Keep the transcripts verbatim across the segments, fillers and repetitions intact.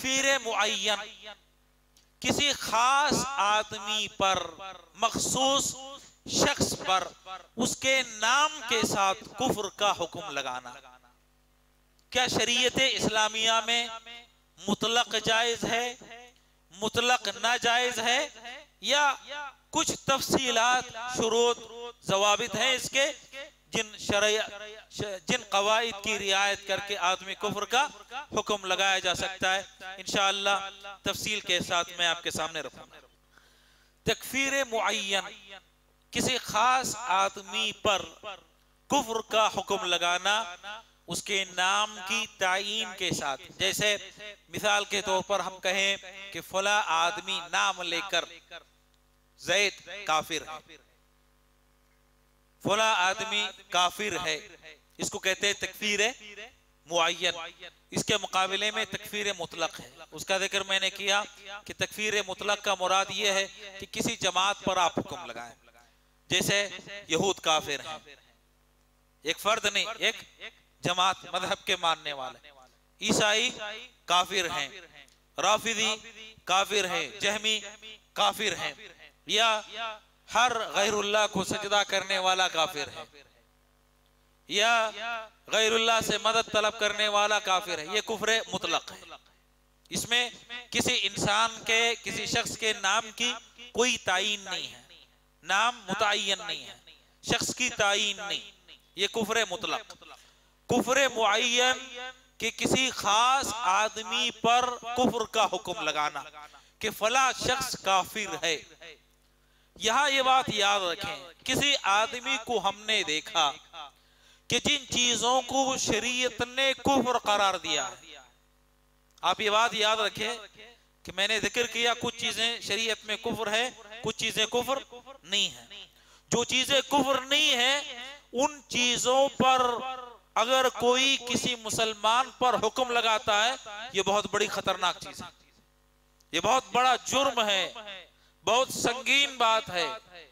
تکفیر معین، کسی خاص آدمی پر، مخصوص شخص پر اس کے نام کے ساتھ کفر کا حکم لگانا. کیا شریعت اسلامیہ میں مطلق جائز ہے، مطلق ناجائز ہے، یا کچھ تفصیلات، شروط، ضوابط ہیں اس کے جن شرع جن قواعد کی رعایت کر کے آدمی کفر کا حکم لگایا جا سکتا ہے؟ انشاءاللہ تفصیل کے ساتھ میں آپ کے سامنے رکھوں گا. تکفیر معین، کسی خاص آدمی پر کفر کا حکم لگانا اس کے نام کی تعیین کے ساتھ. جیسے مثال کے طور پر ہم کہیں کہ فلاں آدمی نام لے کر زید کافر ہے، فلاں آدمی کافر ہے، اس کو کہتے ہیں تکفیر معین. اس کے مقابلے میں تکفیر مطلق ہے. اس کا ذکر میں نے کیا کہ تکفیر مطلق کا مراد یہ ہے کہ کسی جماعت پر آپ حکم لگائیں. جیسے یہود کافر ہیں، ایک فرد نہیں، ایک جماعت، مذہب کے ماننے والے. عیسائی کافر ہیں، رافضی کافر ہیں، جہمی کافر ہیں، یا ہر غیر اللہ کو سجدہ کرنے والا کافر ہے، یا غیر اللہ سے مدد طلب کرنے والا کافر ہے. یہ کفر مطلق ہے. اس میں کسی انسان کے، کسی شخص کے نام کی کوئی تعین نہیں ہے، نام متعین نہیں ہے، شخص کی تعین نہیں. یہ کفر مطلق. کفر معین کہ کسی خاص آدمی پر کفر کا حکم لگانا کہ فلاں شخص کافر ہے. یہاں یہ بات یاد رکھیں، کسی آدمی کو ہم نے دیکھا کہ جن چیزوں کو شریعت نے کفر قرار دیا ہے، آپ یہ بات یاد رکھیں کہ میں نے ذکر کیا کچھ چیزیں شریعت میں کفر ہے، کچھ چیزیں کفر نہیں ہیں. جو چیزیں کفر نہیں ہیں ان چیزوں پر اگر کوئی کسی مسلمان پر حکم لگاتا ہے یہ بہت بڑی خطرناک چیز ہے، یہ بہت بڑا جرم ہے، بہت سنگین بات ہے،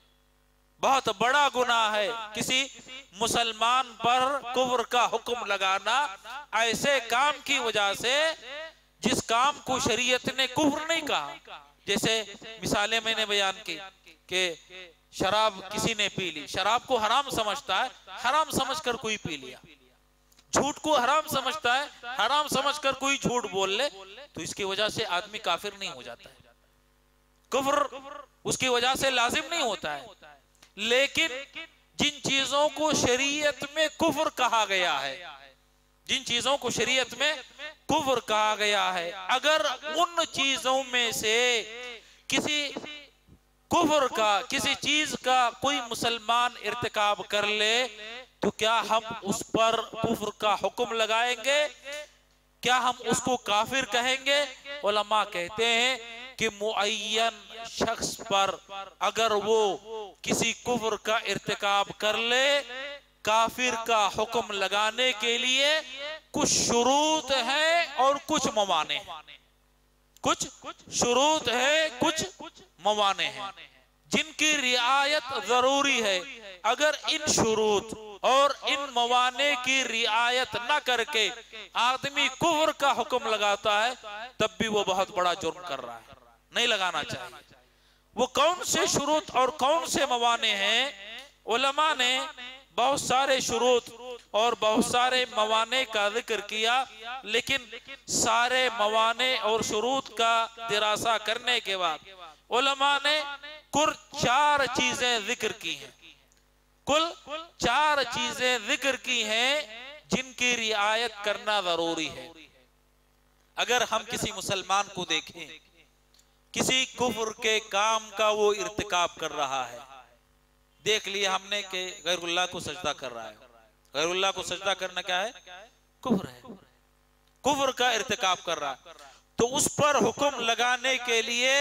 بہت بڑا گناہ ہے کسی مسلمان پر کفر کا حکم لگانا ایسے کام کی وجہ سے جس کام کو شریعت نے کفر نہیں کہا. جیسے مثالیں میں نے بیان کی کہ شراب کسی نے پی لی، شراب کو حرام سمجھتا ہے، حرام سمجھ کر کوئی پی لیا. جھوٹ کو حرام سمجھتا ہے، حرام سمجھ کر کوئی جھوٹ بول لے تو اس کی وجہ سے آدمی کافر نہیں ہو جاتا ہے، کفر اس کی وجہ سے لازم نہیں ہوتا ہے. لیکن جن چیزوں کو شریعت میں کفر کہا گیا ہے، جن چیزوں کو شریعت میں کفر کہا گیا ہے، اگر ان چیزوں میں سے کسی کفر کا، کسی چیز کا کوئی مسلمان ارتکاب کر لے تو کیا ہم اس پر کفر کا حکم لگائیں گے؟ کیا ہم اس کو کافر کہیں گے؟ علماء کہتے ہیں کہ معین شخص پر اگر وہ کسی کفر کا ارتکاب کر لے، کافر کا حکم لگانے کے لیے کچھ شروط ہیں اور کچھ موانع ہیں. کچھ شروط ہے، کچھ موانع ہیں جن کی رعایت ضروری ہے. اگر ان شروط اور ان موانع کی رعایت نہ کر کے آدمی کفر کا حکم لگاتا ہے تب بھی وہ بہت بڑا جرم کر رہا ہے، نہیں لگانا چاہیے. وہ کون سے شروط اور کون سے موانع ہیں؟ علماء نے بہت سارے شروط اور بہت سارے موانع کا ذکر کیا، لیکن سارے موانع اور شروط کا دراسہ کرنے کے بعد علماء نے کل چار چیزیں ذکر کی ہیں، کل چار چیزیں ذکر کی ہیں جن کی رعایت کرنا ضروری ہے. اگر ہم کسی مسلمان کو دیکھیں کسی کفر کے کام کا وہ ارتکاب کر رہا ہے، دیکھ لیا ہم نے کہ غیر اللہ کو سجدہ کر رہا ہے. غیر اللہ کو سجدہ کرنا کیا ہے؟ کفر ہے، کفر کا ارتکاب کر رہا ہے. تو اس پر حکم لگانے کے لیے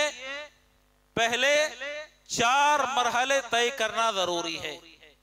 پہلے چار مرحلے طے کرنا ضروری ہے،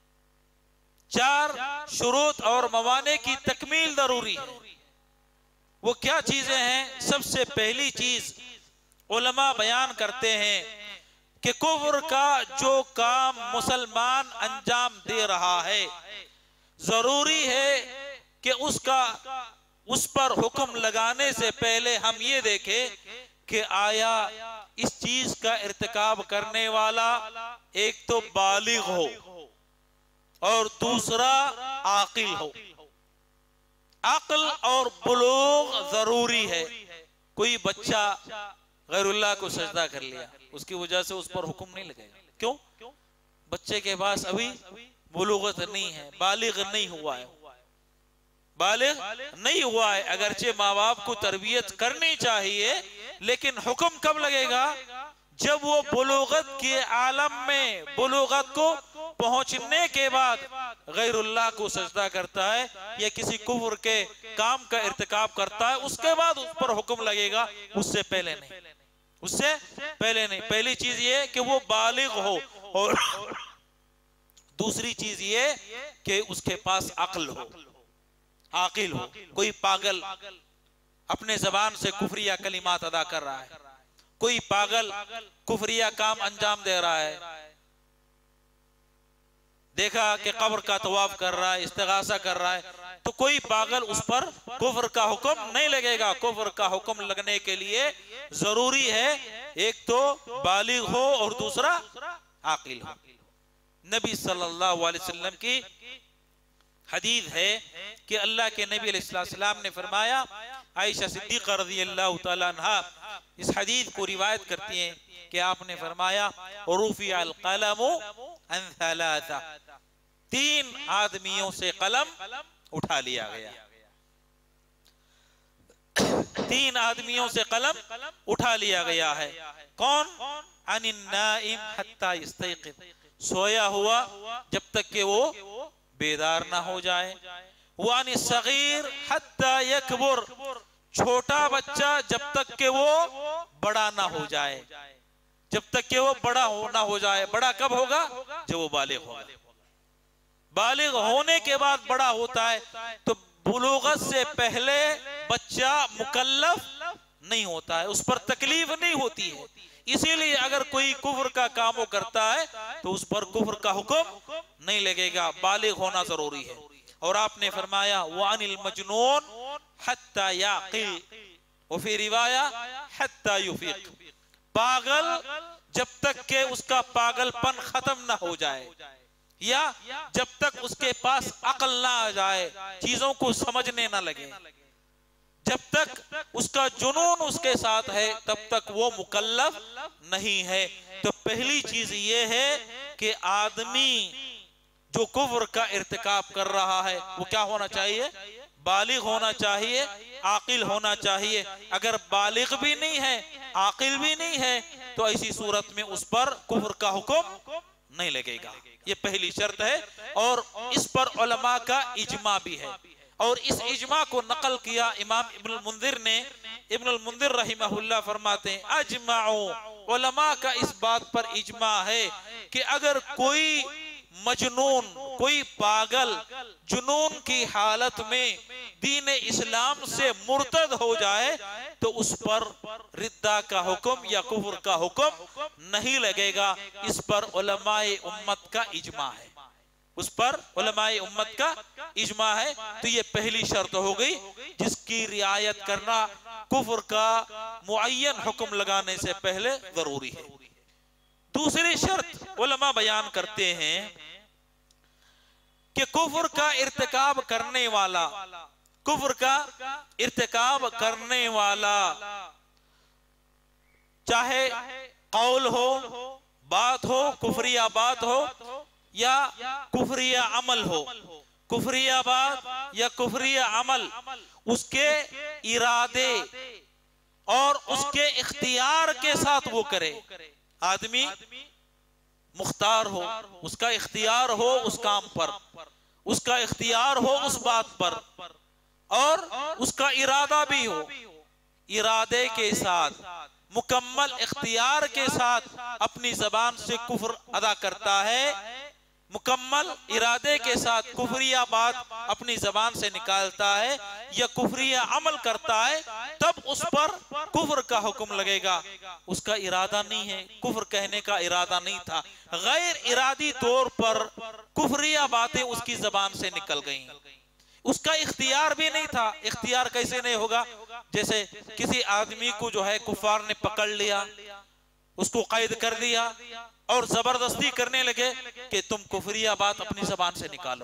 چار شروط اور موانع کی تکمیل ضروری ہے. وہ کیا چیزیں ہیں؟ سب سے پہلی چیز علماء بیان کرتے ہیں کہ کفر کا جو کام مسلمان انجام دے رہا ہے ضروری ہے کہ اس کا اس پر حکم لگانے سے پہلے ہم یہ دیکھیں کہ آیا اس چیز کا ارتکاب کرنے والا ایک تو بالغ ہو اور دوسرا عاقل ہو. عقل اور بلوغ ضروری ہے. کوئی بچہ غیر اللہ کو سجدہ کر لیا, اس کی وجہ سے اس پر حکم نہیں لگے گا. کیوں؟ بچے کے پاس ابھی بلوغت نہیں ہے, بالغ نہیں ہوا ہے, بالغ نہیں ہوا ہے. اگرچہ ماں باپ کو تربیت کرنی چاہیے, لیکن حکم کب لگے گا؟ جب وہ بلوغت کے عالم میں بلوغت کو پہنچنے کے بعد غیر اللہ کو سجدہ کرتا ہے یا کسی کفر کے کام کا ارتکاب کرتا ہے, اس کے بعد اس پر حکم لگے گا, اس سے پہلے نہیں. اس سے پہلے نہیں. پہلی چیز یہ کہ وہ بالغ ہو, اور دوسری چیز یہ کہ اس کے پاس عقل ہو, عاقل ہو. کوئی پاگل اپنے زبان سے کفریہ کلمات ادا کر رہا ہے, کوئی پاگل کفریہ کام انجام دے رہا ہے, دیکھا کہ قبر کا طواف کر رہا ہے, استغاثہ کر رہا ہے, تو کوئی پاگل اس پر کفر کا حکم نہیں لگے گا. کفر کا حکم لگنے کے لیے ضروری ہے ایک تو بالغ ہو اور دوسرا عاقل ہو. نبی صلی اللہ علیہ وسلم کی حدیث ہے کہ اللہ کے نبی علیہ السلام نے فرمایا, عائشہ صدیقہ رضی اللہ تعالیٰ عنہ اس حدیث کو روایت کرتی ہیں کہ آپ نے فرمایا, رفع القلم عن ثلاثہ, تین آدمیوں سے قلم اٹھا لیا گیا. تین آدمیوں سے قلم اٹھا لیا گیا ہے. کون؟ عن النائم حتی یستیقظ, سویا ہوا جب تک کہ وہ بیدار نہ ہو جائے. وعن الصغیر حتی یکبر, چھوٹا بچہ جب تک کہ وہ بڑا نہ ہو جائے, جب تک کہ وہ بڑا نہ ہو جائے. بڑا کب ہوگا؟ جب وہ بالغ ہوگا. بالغ ہونے کے بعد بڑا ہوتا ہے. تو بلوغت سے پہلے بچہ مکلف نہیں ہوتا ہے, اس پر تکلیف نہیں ہوتی ہے. اسی لیے اگر کوئی کفر کا کام کرتا ہے تو اس پر کفر کا حکم نہیں لگے گا, بالغ ہونا ضروری ہے. اور آپ نے فرمایا وعن المجنون حتی یعقل, وفی روایہ حتی یفیق, پاگل جب تک کہ اس کا پاگل پن ختم نہ ہو جائے, یا جب تک اس کے پاس عقل نہ آ جائے, چیزوں کو سمجھنے نہ لگے, جب تک اس کا جنون اس کے ساتھ ہے تب تک وہ مکلف نہیں ہے. تو پہلی چیز یہ ہے کہ آدمی جو کفر کا ارتکاب کر رہا ہے وہ کیا ہونا چاہیے؟ بالغ ہونا چاہیے, عاقل ہونا چاہیے. اگر بالغ بھی نہیں ہے, عاقل بھی نہیں ہے, تو ایسی صورت میں اس پر کفر کا حکم نہیں لگے گا. یہ پہلی شرط ہے, اور اس پر علماء کا اجماع بھی ہے. اور اس اجماع کو نقل کیا امام ابن المنذر نے. ابن المنذر رحمہ اللہ فرماتے ہیں اجمعوا, علماء کا اس بات پر اجماع ہے کہ اگر کوئی مجنون, کوئی پاگل جنون کی حالت میں دین اسلام سے مرتد ہو جائے تو اس پر ردہ کا حکم یا کفر کا حکم نہیں لگے گا. اس پر علماء امت کا اجماع ہے, اس پر علماء امت کا اجماع ہے. تو یہ پہلی شرط ہو گئی جس کی رعایت کرنا کفر کا معین حکم لگانے سے پہلے ضروری ہے. دوسری شرط علماء بیان کرتے ہیں کہ کفر کا ارتکاب کرنے والا, کفر کا ارتکاب کرنے والا چاہے قول ہو, بات ہو, کفریہ بات ہو یا کفریہ عمل ہو, کفریہ بات یا کفریہ عمل, اس کے ارادے اور اس کے اختیار کے ساتھ وہ کرے. آدمی مختار ہو, اس کا اختیار ہو اس کام پر, اس کا اختیار ہو اس بات پر, اور اس کا ارادہ بھی ہو. ارادے کے ساتھ, مکمل اختیار کے ساتھ اپنی زبان سے کفر ادا کرتا ہے, مکمل ارادے کے ساتھ کفریہ بات اپنی زبان سے نکالتا ہے یا کفریہ عمل کرتا ہے, تب اس پر کفر کا حکم لگے گا. اس کا ارادہ نہیں ہے, کفر کہنے کا ارادہ نہیں تھا, غیر ارادی طور پر کفریہ باتیں اس کی زبان سے نکل گئیں. اس کا اختیار بھی نہیں تھا. اختیار کیسے نہیں ہوگا؟ جیسے کسی آدمی کو جو ہے کفار نے پکڑ لیا, اس کو قید کر دیا اور زبردستی کرنے لگے کہ تم کفریہ بات اپنی زبان سے نکالو,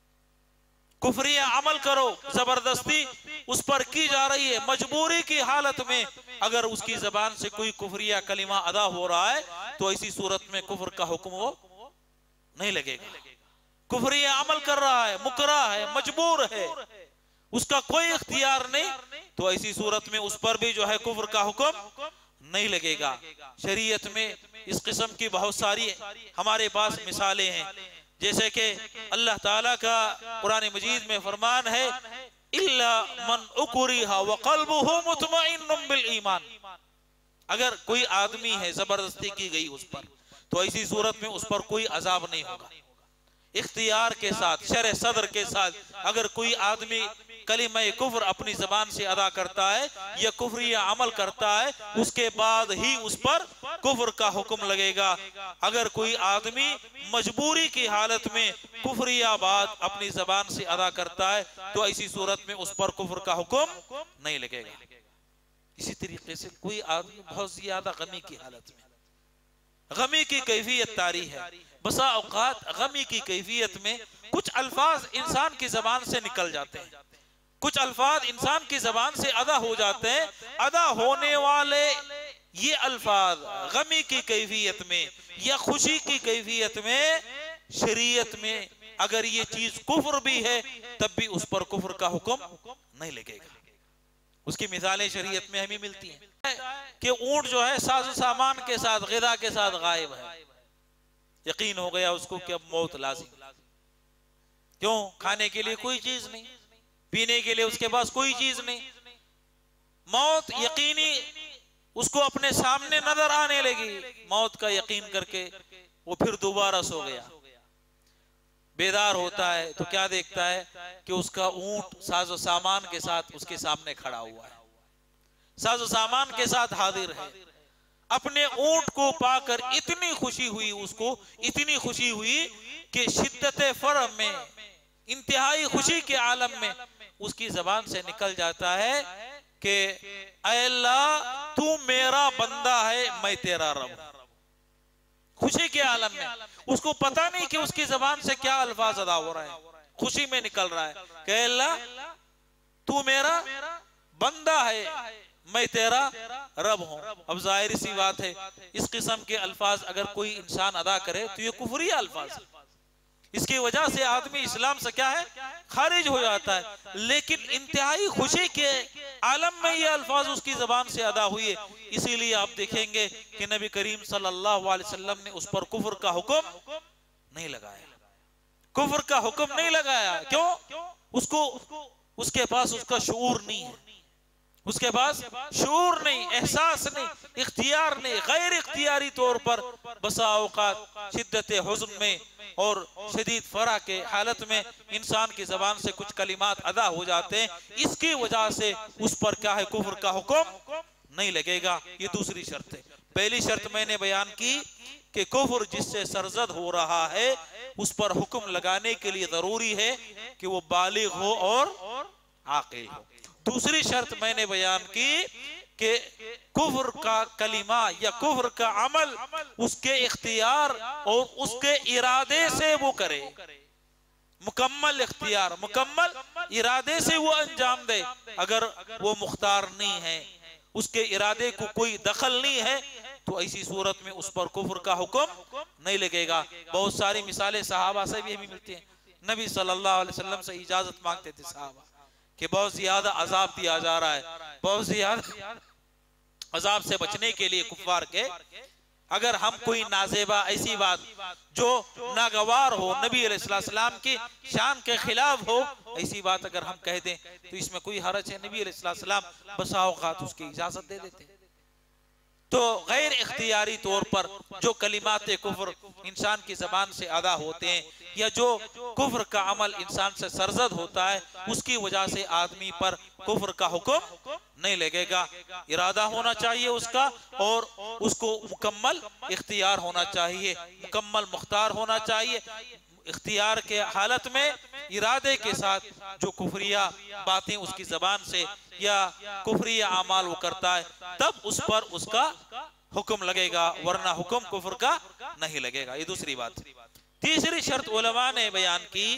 کفریہ عمل کرو. زبردستی اس پر کی جا رہی ہے, مجبوری کی حالت میں اگر اس کی زبان سے کوئی کفریہ کلمہ ادا ہو رہا ہے تو ایسی صورت میں کفر کا حکم وہ نہیں لگے گا. کفریہ عمل کر رہا ہے, مکرہ ہے, مجبور ہے, اس کا کوئی اختیار نہیں, تو ایسی صورت میں اس پر بھی جو ہے کفر کا حکم نہیں لگے گا. شریعت میں اس قسم کی بہت ساری ہمارے پاس مثالیں ہیں, جیسے کہ اللہ تعالیٰ کا قرآن مجید میں فرمان ہے إِلَّا مَنْ أُكْرِهَ وَقَلْبُهُ مُطْمَئِنٌ بِالْإِيمَانِ. اگر کوئی آدمی ہے زبردستی کی گئی اس پر, تو ایسی صورت میں اس پر کوئی عذاب نہیں ہوگا. اختیار کے ساتھ, شرح صدر کے ساتھ اگر کوئی آدمی کلمہ کفر اپنی زبان سے ادا کرتا ہے یا کفریہ عمل کرتا ہے, اس کے بعد ہی اس پر کفر کا حکم لگے گا. اگر کوئی آدمی مجبوری کی حالت میں کفریہ بات اپنی زبان سے ادا کرتا ہے تو ایسی صورت میں اس پر کفر کا حکم نہیں لگے گا. اسی طریقے سے کوئی آدمی بہت زیادہ غمی کی حالت میں, غمی کی کیفیت طاری ہے, بسا اوقات غمی کی کیفیت میں کچھ الفاظ انسان کی زبان سے نکل جاتے ہیں, کچھ الفاظ انسان کی زبان سے ادا ہو جاتے ہیں. ادا ہونے والے یہ الفاظ غمی کی کیفیت میں یا خوشی کی کیفیت میں شریعت میں اگر یہ چیز کفر بھی ہے تب بھی اس پر کفر کا حکم نہیں لگے گا. اس کی مثالیں شریعت میں ہمیں ملتی ہیں کہ اونٹ جو ہے ساز و سامان کے ساتھ, غذا کے ساتھ غائب ہے, یقین ہو گیا اس کو کہ اب موت لازم. کیوں؟ کھانے کے لیے کوئی چیز نہیں, پینے کے لیے اس کے پاس کوئی چیز نہیں, موت یقینی اس کو اپنے سامنے نظر آنے لگی. موت کا یقین کر کے وہ پھر دوبارہ سو گیا. بیدار ہوتا ہے تو کیا دیکھتا ہے کہ اس کا اونٹ ساز و سامان کے ساتھ اس کے سامنے کھڑا ہوا ہے, ساز و سامان کے ساتھ حاضر ہے. اپنے اونٹ کو پا کر اتنی خوشی ہوئی, اس کو اتنی خوشی ہوئی کہ شدت فرح میں, انتہائی خوشی کے عالم میں اس کی زبان سے نکل جاتا ہے کہ اے اللہ تو میرا بندہ ہے, میں تیرا رب. خوشی کے عالم میں اس کو پتہ نہیں کہ اس کی زبان سے کیا الفاظ ادا ہو رہے ہیں, خوشی میں نکل رہا ہے کہ اے اللہ تو میرا بندہ ہے, میں تیرا رب ہوں. اب ظاہر سی بات ہے اس قسم کے الفاظ اگر کوئی انسان ادا کرے تو یہ کفری الفاظ, اس کی وجہ سے آدمی اسلام سے کیا ہے خارج ہو جاتا ہے. لیکن انتہائی خوشی کے عالم میں یہ الفاظ اس کی زبان سے ادا ہوئے, اسی لیے آپ دیکھیں گے کہ نبی کریم صلی اللہ علیہ وسلم نے اس پر کفر کا حکم نہیں لگایا, کفر کا حکم نہیں لگایا. کیوں؟ اس کو اس کے پاس اس کا شعور نہیں ہے, اس کے پاس شعور نہیں, احساس نہیں, اختیار نہیں. غیر اختیاری طور پر بسا اوقات شدت حزن میں اور شدید فرح کے حالت میں انسان کی زبان سے کچھ کلمات ادا ہو جاتے ہیں, اس کی وجہ سے اس پر کیا ہے کفر کا حکم نہیں لگے گا. یہ دوسری شرط ہے. پہلی شرط میں نے بیان کی کہ کفر جس سے سرزد ہو رہا ہے اس پر حکم لگانے کے لیے ضروری ہے کہ وہ بالغ ہو اور عاقل ہو. دوسری شرط میں نے بیان کی کہ کفر کا کلمہ یا کفر کا عمل اس کے اختیار اور اس کے ارادے سے وہ کرے, مکمل اختیار مکمل ارادے سے وہ انجام دے. اگر وہ مختار نہیں ہے, اس کے ارادے کو کوئی دخل نہیں ہے, تو ایسی صورت میں اس پر کفر کا حکم نہیں لگے گا. بہت ساری مثالیں صحابہ سے بھی ہمیں ملتی ہیں. نبی صلی اللہ علیہ وسلم سے اجازت مانگتے تھے صحابہ کہ بہت زیادہ عذاب دیا جا رہا ہے, بہت زیادہ عذاب سے بچنے کے لیے کفار کے اگر ہم کوئی نازیبہ ایسی بات جو ناگوار ہو, نبی علیہ السلام کی شان کے خلاف ہو, ایسی بات اگر ہم کہہ دیں تو اس میں کوئی حرج ہے. نبی علیہ السلام بسا اوقات اس کی اجازت دے دیتے. تو غیر اختیاری طور پر جو کلمات کفر انسان کی زبان سے ادا ہوتے ہیں یا جو کفر کا عمل انسان سے سرزد ہوتا ہے, اس کی وجہ سے آدمی پر کفر کا حکم نہیں لگے گا. ارادہ ہونا چاہیے اس کا اور اس کو مکمل اختیار ہونا چاہیے, مکمل مختار ہونا چاہیے. اختیار کے حالت میں ارادے کے ساتھ جو کفریہ باتیں اس کی زبان سے یا کفریہ اعمال وہ کرتا ہے تب اس پر اس کا حکم لگے گا، ورنہ حکم کفر کا نہیں لگے گا۔ یہ دوسری بات۔ تیسری شرط علماء نے بیان کی،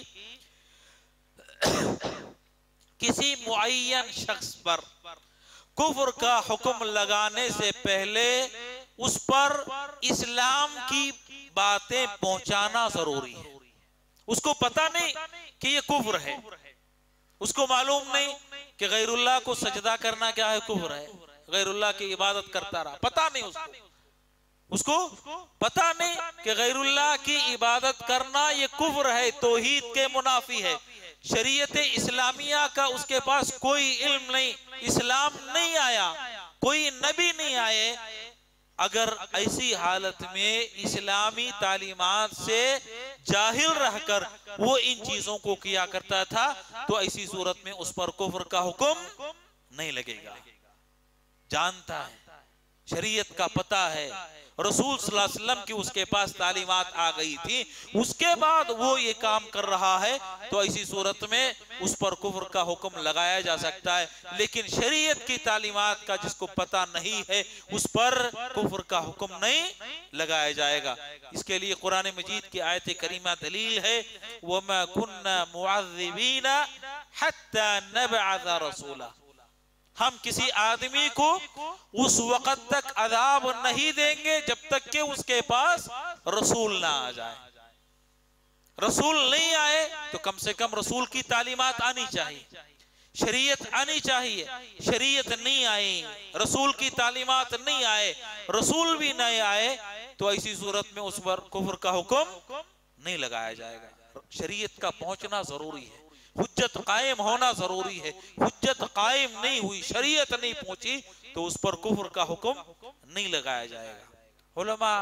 کسی معین شخص پر کفر کا حکم لگانے سے پہلے اس پر اسلام کی باتیں پہنچانا ضروری ہے۔ اس کو پتہ نہیں کہ یہ کفر ہے، اس کو معلوم نہیں کہ غیر اللہ کو سجدہ کرنا کیا ہے، کفر ہے، غیر اللہ کی عبادت کرتا رہا، پتہ نہیں اس کو اس کو پتہ نہیں کہ غیر اللہ کی عبادت کرنا یہ کفر ہے، توحید کے منافی ہے، شریعت اسلامیہ کا اس کے پاس کوئی علم نہیں، اسلام نہیں آیا، کوئی نبی نہیں آئے۔ اگر ایسی حالت میں اسلامی تعلیمات سے جاہل رہ کر وہ ان چیزوں کو کیا کرتا تھا تو ایسی صورت میں اس پر کفر کا حکم نہیں لگے گا۔ جانتا ہے، شریعت کا پتہ ہے، رسول صلی اللہ علیہ وسلم کی اس کے پاس تعلیمات آ گئی تھی، اس کے بعد وہ یہ کام کر رہا ہے تو ایسی صورت میں اس پر کفر کا حکم لگایا جا سکتا ہے۔ لیکن شریعت کی تعلیمات کا جس کو پتہ نہیں ہے اس پر کفر کا حکم نہیں لگایا جائے گا۔ اس کے لیے قرآن مجید کی آیت کریمہ دلیل ہے، وَمَا كُنَّا مُعَذِّبِينَ حَتَّى نَبْعَثَ رَسُولًا، ہم کسی آدمی کو اس وقت تک عذاب نہیں دیں گے جب تک کہ اس کے پاس رسول نہ آ جائے۔ رسول نہیں آئے تو کم سے کم رسول کی تعلیمات آنی چاہیے، شریعت آنی چاہیے۔ شریعت نہیں آئی، رسول کی تعلیمات نہیں آئے، رسول بھی نہیں آئے تو ایسی صورت میں اس پر کفر کا حکم نہیں لگایا جائے گا۔ شریعت کا پہنچنا ضروری ہے، حجت قائم ہونا ضروری ہے۔ حجت قائم نہیں ہوئی، شریعت نہیں پہنچی تو اس پر کفر کا حکم نہیں لگایا جائے گا۔ علماء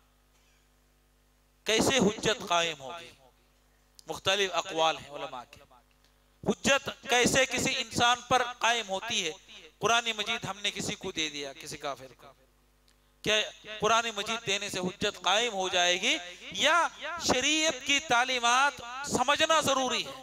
کیسے حجت قائم ہوگی؟ مختلف اقوال ہیں علماء کے۔ حجت کیسے کسی انسان پر قائم ہوتی ہے؟ قرآن مجید ہم نے کسی کو دے دیا، کسی کافر کو، کیا قرآن مجید دینے سے حجت قائم ہو جائے گی؟ یا شریعت کی تعلیمات سمجھنا ضروری ہے؟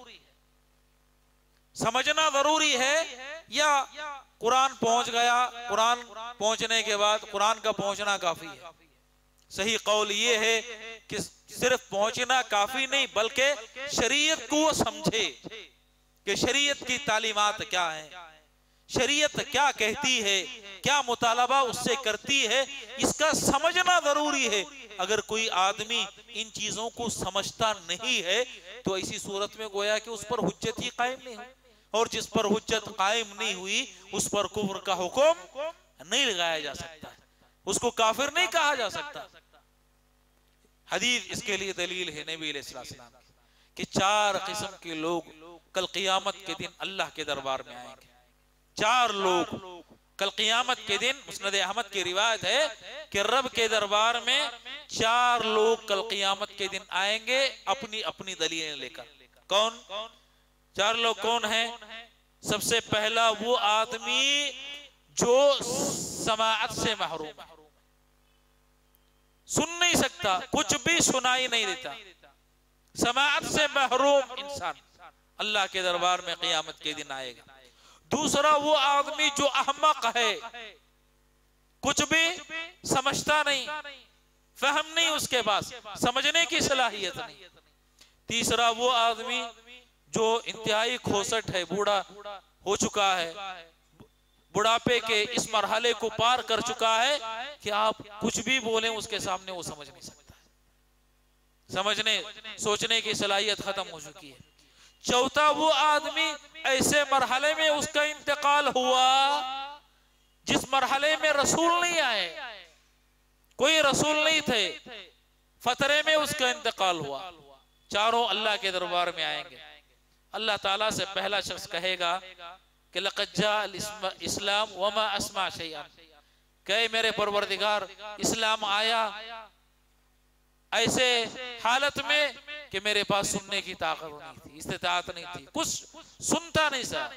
سمجھنا ضروری ہے یا قرآن پہنچ گیا، قرآن پہنچنے کے بعد قرآن کا پہنچنا کافی ہے؟ صحیح قول یہ ہے کہ صرف پہنچنا کافی نہیں بلکہ شریعت کو سمجھے کہ شریعت کی تعلیمات کیا ہیں، شریعت کیا کہتی ہے، کیا مطالبہ اس سے کرتی ہے، اس کا سمجھنا ضروری ہے۔ اگر کوئی آدمی ان چیزوں کو سمجھتا نہیں ہے تو ایسی صورت میں گویا کہ اس پر حجت ہی قائم نہیں ہوئی، اور جس پر حجت قائم نہیں ہوئی اس پر کفر کا حکم نہیں لگایا جا سکتا، اس کو کافر نہیں کہا جا سکتا۔ حدیث اس کے لیے دلیل ہے نبی علیہ السلام کہ چار قسم کے لوگ کل قیامت کے دن اللہ کے دربار میں آئیں گے۔ چار لوگ کل قیامت کے دن، مسند احمد کی روایت ہے کہ رب کے دربار میں چار لوگ کل قیامت کے دن آئیں گے اپنی اپنی دلیلیں لے کر۔ کون چار لوگ کون ہیں؟ سب سے پہلا وہ آدمی جو سماعت سے محروم ہے، سن نہیں سکتا، کچھ بھی سنائی نہیں دیتا، سماعت سے محروم انسان اللہ کے دربار میں قیامت کے دن آئے گا۔ دوسرا وہ آدمی جو احمق ہے، کچھ بھی سمجھتا نہیں، فہم نہیں اس کے پاس، سمجھنے کی صلاحیت نہیں۔ تیسرا وہ آدمی جو انتہائی کھوسٹ ہے، بوڑھا ہو چکا ہے، بڑھاپے کے اس مرحلے کو پار کر چکا ہے کہ آپ کچھ بھی بولیں اس کے سامنے وہ سمجھ نہیں سکتا، سمجھنے سوچنے کی صلاحیت ختم ہو چکی ہے۔ چوتھا وہ آدمی ایسے مرحلے میں اس کا انتقال ہوا جس مرحلے میں رسول نہیں آئے، کوئی رسول نہیں تھے، فترے میں اس کا انتقال ہوا۔ چاروں اللہ کے دربار میں آئیں گے۔ اللہ تعالیٰ سے پہلا شخص کہے گا کہ لَقَدْ جَاءَ الْإِسْلَامُ وَمَا أَسْمَعَ شَيْئًا، کہ میرے پروردگار اسلام آیا ایسے حالت میں کہ میرے پاس سننے کی طاقت نہیں تھی، استطاعت نہیں تھی، کچھ سنتا نہیں تھا،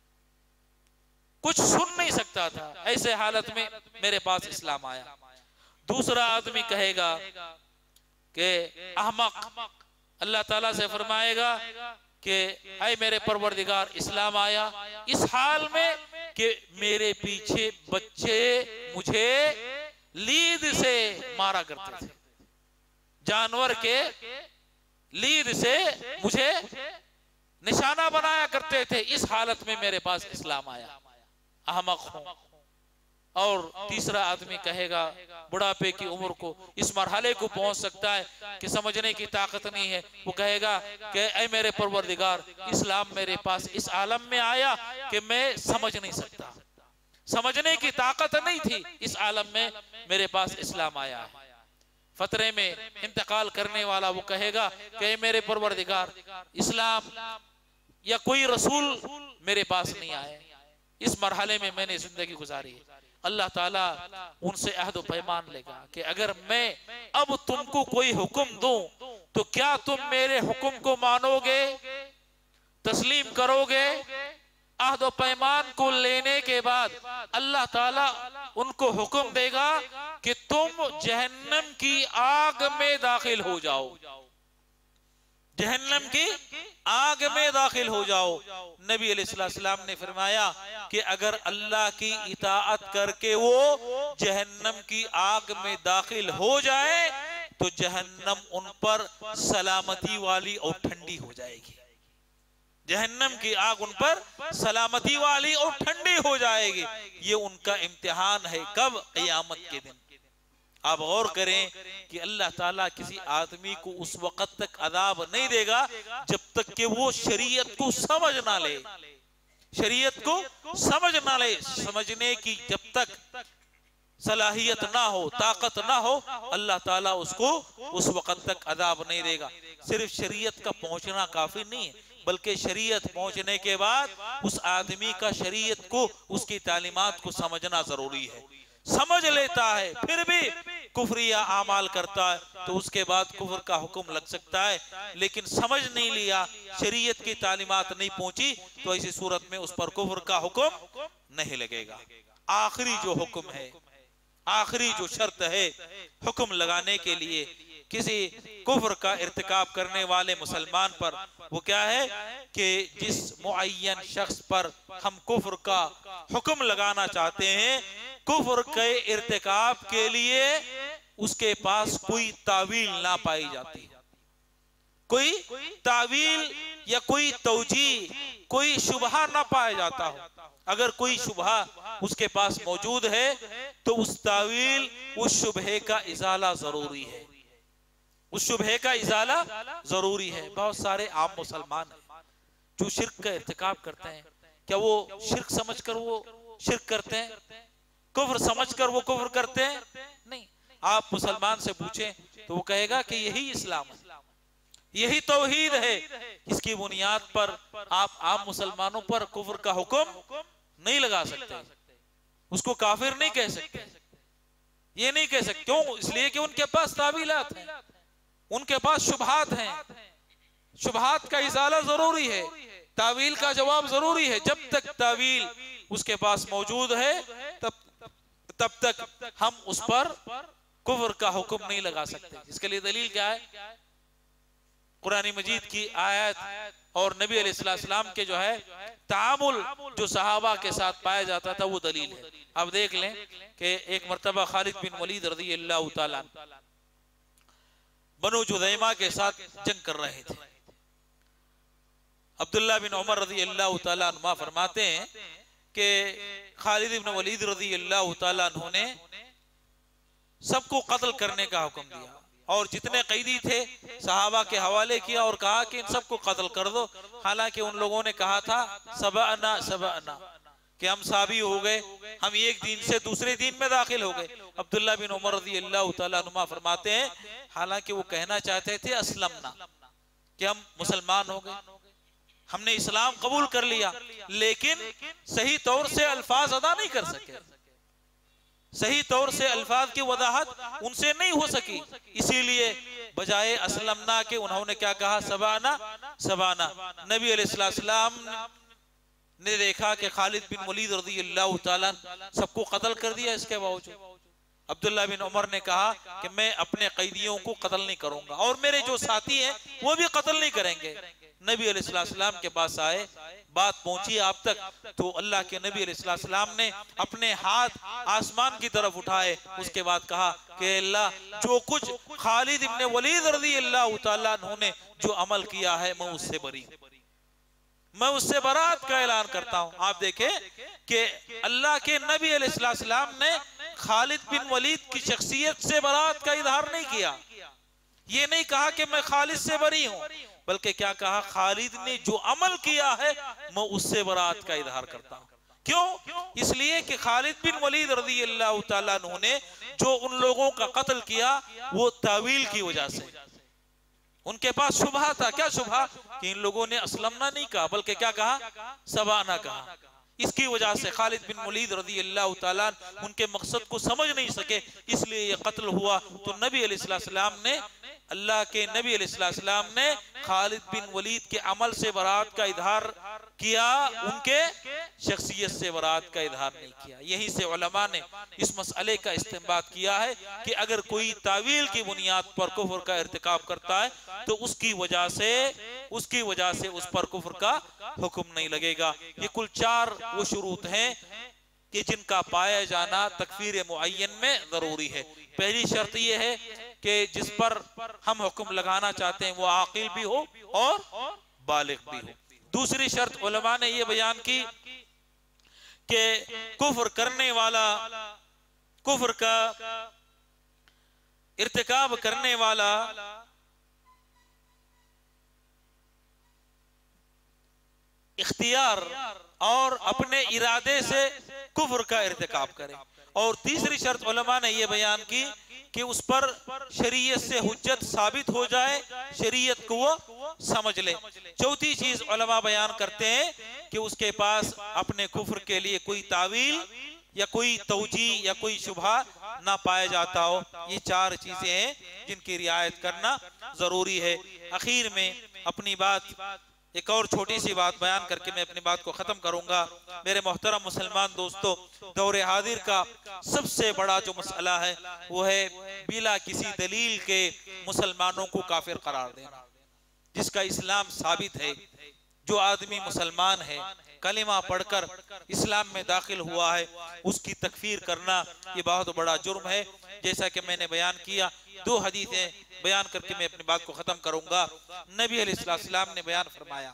کچھ سن نہیں سکتا تھا، ایسے حالت میں میرے پاس اسلام آیا۔ دوسرا آدمی کہے گا کہ احمق، اللہ تعالیٰ سے فرمائے گا کہ اے میرے پروردگار اسلام آیا اس حال میں کہ میرے پیچھے بچے مجھے لید سے مارا کرتے تھے، جانور کے لید سے مجھے نشانہ بنایا کرتے تھے، اس حالت میں میرے پاس اسلام آیا، احمق ہوں۔ اور تیسرا آدمی کہے گا بڑھاپے کی عمر کو اس مرحلے کو پہنچ سکتا ہے کہ سمجھنے کی طاقت نہیں ہے، وہ کہے گا کہ اے میرے پروردگار اسلام میرے پاس اس عالم میں آیا کہ میں سمجھ نہیں سکتا، سمجھنے کی طاقت نہیں تھی، اس عالم میں میرے پاس اسلام آیا ہے۔ فترے میں انتقال کرنے والا وہ کہے گا کہ اے میرے پروردگار اسلام یا کوئی رسول میرے پاس نہیں آئے، اس مرحلے میں میں نے زندگی گزاری ہے۔ اللہ تعالیٰ ان سے عہد و پیمان لے گا کہ اگر میں اب تم کو کوئی حکم دوں تو کیا تم میرے حکم کو مانو گے، تسلیم کرو گے؟ عہد و پیمان کو لینے کے بعد اللہ تعالیٰ ان کو حکم دے گا کہ تم جہنم کی آگ میں داخل ہو جاؤ، جہنم کی آگ میں داخل ہو جاؤ۔ نبی علیہ السلام نے فرمایا کہ اگر اللہ کی اطاعت کر کے وہ جہنم کی آگ میں داخل ہو جائے تو جہنم ان پر سلامتی والی اور ٹھنڈی ہو جائے گی، جہنم کی آگ ان پر سلامتی والی اور ٹھنڈی ہو جائے گی۔ یہ ان کا امتحان ہے، کب؟ قیامت کے دن۔ آپ غور کریں کہ اللہ تعالیٰ کسی آدمی کو اس وقت تک عذاب نہیں دے گا جب تک کہ وہ شریعت کو سمجھ نہ لے، شریعت کو سمجھ نہ لے، سمجھنے کی جب تک صلاحیت نہ ہو، طاقت نہ ہو، اللہ تعالیٰ اس کو اس وقت تک عذاب نہیں دے گا۔ صرف شریعت کا پہنچنا کافی نہیں ہے، بلکہ شریعت پہنچنے کے بعد اس آدمی کا شریعت کو، اس کی تعلیمات کو سمجھنا ضروری ہے۔ سمجھ لیتا ہے پھر بھی کفریہ اعمال کرتا ہے تو اس کے بعد کفر کا حکم لگ سکتا ہے، لیکن سمجھ نہیں لیا، شریعت کی تعلیمات نہیں پہنچی تو ایسی صورت میں اس پر کفر کا حکم نہیں لگے گا۔ آخری جو حکم ہے، آخری جو شرط ہے حکم لگانے کے لیے کسی کفر کا ارتکاب کرنے والے مسلمان پر، وہ کیا ہے کہ جس معین شخص پر ہم کفر کا حکم لگانا چاہتے ہیں، کفر کے ارتکاب کے لیے اس کے پاس کوئی تعویل نہ پائی جاتی، کوئی تعویل یا کوئی توجیہ، کوئی شبہہ نہ پایا جاتا ہو۔ اگر کوئی شبہہ اس کے پاس موجود ہے تو اس تعویل، اس شبہے کا ازالہ ضروری ہے، اس شبہے کا ازالہ ضروری ہے۔ بہت سارے عام مسلمان جو شرک کا ارتکاب کرتے ہیں، کیا وہ شرک سمجھ کر وہ شرک کرتے ہیں؟ کفر سمجھ کر وہ کفر کرتے ہیں؟ نہیں۔ آپ مسلمان سے پوچھیں تو وہ کہے گا کہ یہی اسلام ہے، یہی توحید ہے۔ اس کی بنیاد پر آپ عام مسلمانوں پر کفر کا حکم نہیں لگا سکتے، اس کو کافر نہیں کہہ سکتے، یہ نہیں کہہ سکتے۔ کیوں؟ اس لیے کہ ان کے پاس تعویلات ہیں، ان کے پاس شبہات ہیں، شبہات کا ازالہ ضروری ہے، تعویل کا جواب ضروری ہے۔ جب تک تعویل اس کے پاس موجود ہے تب تب تک ہم اس پر کفر کا حکم نہیں لگا سکتے۔ اس کے لیے دلیل کیا ہے؟ قرآن مجید کی آیت اور نبی علیہ السلام کے جو ہے تعامل جو صحابہ کے ساتھ پایا جاتا تھا وہ دلیل ہے۔ اب دیکھ لیں کہ ایک مرتبہ خالد بن ولید رضی اللہ تعالیٰ بنو جذیمہ کے ساتھ جنگ کر رہے تھے۔ عبداللہ بن عمر رضی اللہ تعالیٰ عنہ فرماتے ہیں کہ خالد بن ولید رضی اللہ تعالیٰ عنہ نے سب کو قتل کرنے کا حکم دیا اور جتنے قیدی تھے صحابہ کے حوالے کیا اور کہا کہ ان سب کو قتل کر دو۔ حالانکہ ان لوگوں نے کہا تھا سبعنا سبعنا، کہ ہم سابی ہو گئے، ہم ایک دین سے دوسرے دین میں داخل ہو گئے۔ عبداللہ بن عمر رضی اللہ تعالیٰ عنہ فرماتے ہیں حالانکہ وہ کہنا چاہتے تھے اسلمنا، کہ ہم مسلمان ہو گئے، ہم نے اسلام قبول کر لیا، لیکن صحیح طور سے الفاظ ادا نہیں کر سکے، صحیح طور سے الفاظ کی وضاحت ان سے نہیں ہو سکی، اسی لیے بجائے اسلمنا کے انہوں نے کیا کہا؟ سبعنا سبعنا۔ نبی علیہ السلام نے دیکھا کہ خالد بن ولید رضی اللہ تعالیٰ سب کو قتل کر دیا، اس کے باوجود عبداللہ بن عمر نے کہا کہ میں اپنے قیدیوں کو قتل نہیں کروں گا اور میرے جو ساتھی ہیں وہ بھی قتل نہیں کریں گے۔ نبی علیہ السلام کے پاس آئے، بات پہنچی آپ تک، تو اللہ کے نبی علیہ السلام نے اپنے ہاتھ آسمان کی طرف اٹھائے، اس کے بعد کہا کہ اللہ جو کچھ خالد ابن ولید رضی اللہ تعالیٰ عنہ نے جو عمل کیا ہے میں اس سے بری ہوں، میں اس سے برات کا اعلان کرتا ہوں۔ آپ دیکھیں کہ اللہ کے نبی علیہ السلام نے خالد بن ولید کی شخصیت سے برات کا اظہار نہیں کیا، یہ نہیں کہا کہ میں خالد سے بری ہوں، بلکہ کیا کہا خالد نے جو عمل کیا ہے میں اس سے برات کا اظہار کرتا ہوں۔ کیوں؟ اس لیے کہ خالد بن ولید رضی اللہ تعالیٰ عنہ نے جو ان لوگوں کا قتل کیا وہ تاویل کی وجہ سے، ان کے پاس شبہ تھا۔ کیا شبہ؟ کہ ان لوگوں نے اسلمنا نہیں کہا بلکہ کیا کہا؟ سبانا کہا۔ اس کی وجہ سے خالد بن ولید رضی اللہ تعالیٰ ان کے مقصد کو سمجھ نہیں سکے، اس لیے یہ قتل ہوا۔ تو نبی علیہ السلام نے اللہ کے نبی علیہ السلام نے خالد بن ولید کے عمل سے برات کا اظہار کیا، ان کے شخصیت سے برات کا اظہار نہیں کیا۔ یہیں سے علماء نے اس مسئلے کا استنباط کیا ہے کہ اگر کوئی تاویل کی بنیاد پر کفر کا ارتکاب کرتا ہے تو اس کی وجہ سے اس کی وجہ سے اس پر کفر کا حکم نہیں لگے گا۔ یہ کل چار وہ شروط ہیں کہ جن کا پایا جانا تکفیر معین میں ضروری ہے۔ پہلی شرط یہ ہے کہ جس پر ہم حکم لگانا چاہتے ہیں وہ عاقل بھی ہو اور بالغ بھی ہو۔ دوسری شرط علماء نے یہ بیان کی کہ کفر کرنے والا، کفر کا ارتکاب کرنے والا اختیار اور اپنے ارادے سے کفر کا ارتکاب کرے۔ اور تیسری شرط علماء نے یہ بیان کی کہ اس پر شریعت سے حجت ثابت ہو جائے، شریعت کو وہ سمجھ لے۔ چوتھی چیز علماء بیان کرتے ہیں کہ اس کے پاس اپنے کفر کے لیے کوئی تعویل یا کوئی توجیہ یا کوئی شبہ نہ پایا جاتا ہو۔ یہ چار چیزیں ہیں جن کی رعایت کرنا ضروری ہے۔ اخیر میں اپنی بات ایک اور چھوٹی سی بات بیان کر کے میں اپنی بات کو ختم کروں گا۔ میرے محترم مسلمان دوستو، دور حاضر کا سب سے بڑا جو مسئلہ ہے وہ ہے بلا کسی دلیل کے مسلمانوں کو کافر قرار دینا۔ جس کا اسلام ثابت ہے، جو آدمی مسلمان ہے، کلمہ پڑھ کر اسلام میں داخل ہوا ہے، اس کی تکفیر کرنا یہ بہت بڑا جرم ہے۔ جیسا کہ میں نے بیان کیا، دو حدیثیں بیان کر کے میں اپنی بات کو ختم کروں گا۔ نبی علیہ السلام نے بیان فرمایا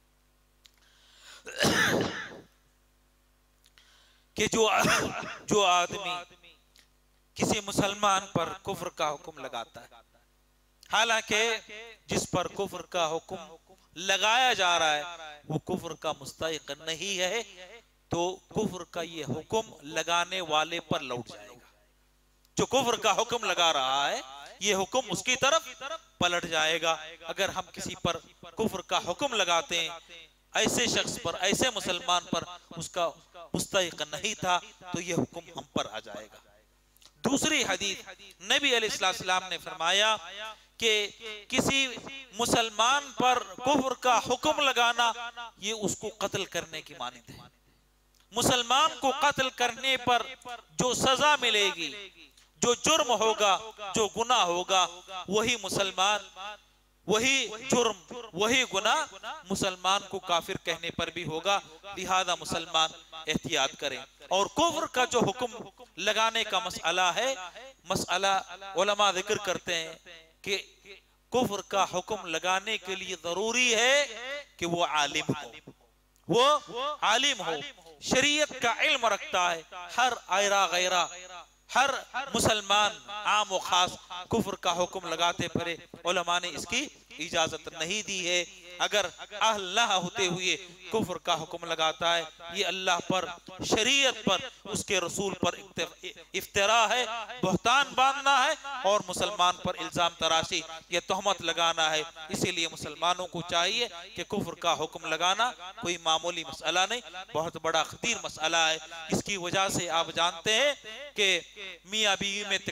کہ جو جو آدمی کسی مسلمان پر کفر کا حکم لگاتا ہے، حالانکہ جس پر کفر کا حکم لگایا جا رہا ہے وہ کفر کا مستحق نہیں ہے، تو کفر کا یہ حکم لگانے والے پر لوٹ جائے گا۔ جو کفر کا حکم لگا رہا ہے یہ حکم اس کی طرف پلٹ جائے گا۔ اگر ہم کسی پر کفر کا حکم لگاتے ہیں، ایسے شخص پر، ایسے مسلمان پر اس کا مستحق نہیں تھا، تو یہ حکم ہم پر آ جائے گا۔ دوسری حدیث نبی علیہ السلام نے فرمایا کہ کسی مسلمان پر کفر کا حکم لگانا یہ اس کو قتل کرنے کی مانند ہے۔ مسلمان کو قتل کرنے پر جو سزا ملے گی، جو جرم ہوگا، جو گناہ ہوگا، وہی مسلمان، وہی جرم، وہی گناہ مسلمان کو کافر کہنے پر بھی ہوگا۔ لہذا مسلمان احتیاط کریں۔ اور کفر کا جو حکم لگانے کا مسئلہ ہے، مسئلہ علماء ذکر کرتے ہیں کہ کفر کا حکم لگانے کے لیے ضروری ہے کہ وہ عالم ہو، وہ عالم ہو، شریعت کا علم رکھتا ہے۔ ہر آئرہ غیرہ، ہر مسلمان عام و خاص کفر کا حکم لگاتے پھرے، علماء نے اس کی اجازت نہیں دی ہے۔ اگر اہل نہ ہوتے ہوئے کفر کا حکم لگاتا ہے، یہ اللہ پر، شریعت پر، اس کے رسول پر افتراء ہے، بہتان باندھنا ہے، اور مسلمان پر الزام تراشی، یہ تہمت لگانا ہے۔ اسی لیے مسلمانوں کو چاہیے کہ کفر کا حکم لگانا کوئی معمولی مسئلہ نہیں، بہت بڑا خطیر مسئلہ ہے۔ اس کی وجہ سے آپ جانتے ہیں کہ میاں بیوی میں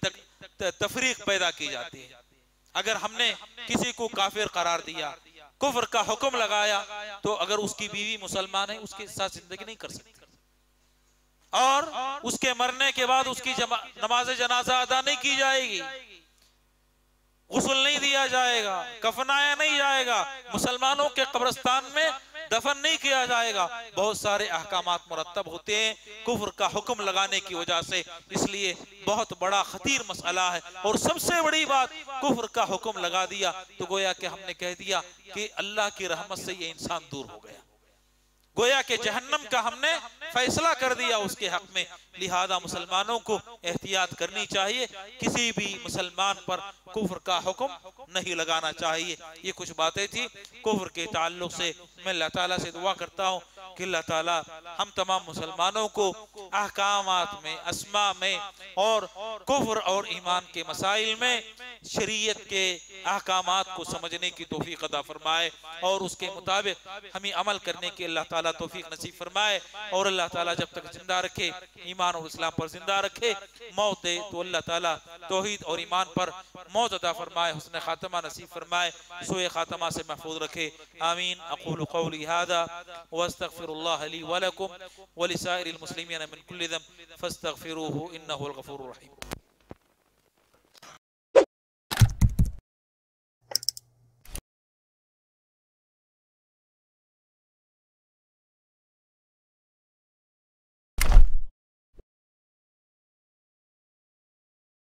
تفریق پیدا کی جاتی ہے۔ اگر ہم نے کسی کو کافر قرار دیا، کفر کا حکم لگایا، تو اگر اس کی بیوی مسلمان ہے اس کے ساتھ زندگی نہیں کر سکتی۔ اور اس کے مرنے کے بعد اس کی نماز جنازہ ادا نہیں کی جائے گی، غسل نہیں دیا جائے گا، کفنایا نہیں جائے گا، مسلمانوں کے قبرستان میں دفن نہیں کیا جائے گا۔ بہت سارے احکامات مرتب ہوتے ہیں کفر کا حکم لگانے کی وجہ سے، اس لیے بہت بڑا خطیر مسئلہ ہے۔ اور سب سے بڑی بات، کفر کا حکم لگا دیا تو گویا کہ ہم نے کہہ دیا کہ اللہ کی رحمت سے یہ انسان دور ہو گیا، گویا کہ جہنم کا ہم نے فیصلہ کر دیا اس کے حق میں۔ لہذا مسلمانوں کو احتیاط کرنی چاہیے، کسی بھی مسلمان پر کفر کا حکم نہیں لگانا چاہیے۔ یہ کچھ باتیں تھی کفر کے تعلق سے۔ میں اللہ تعالیٰ سے دعا کرتا ہوں کہ اللہ تعالیٰ ہم تمام مسلمانوں کو احکامات میں، اسماء میں اور کفر اور ایمان کے مسائل میں شریعت کے احکامات کو سمجھنے کی توفیق عطا فرمائے، اور اس کے مطابق ہمیں عمل کرنے کی اللہ تعالیٰ توفیق نصیب فرمائے، اور اللہ تعالیٰ جب تک زندہ رکھے، ایمان اور اسلام پر زندہ رکھے، موت دے تو اللہ تعالیٰ توحید اور ایمان پر موت عطا فرمائے، حسن خاتمہ نصیب فرمائے، سوء خاتمہ سے محفوظ رکھے۔ آمین۔ اقول قولی هذا واستغفر الله لي ولكم ولسائر المسلمين من كل ذنب فاستغفروه انه الغفور الرحيم۔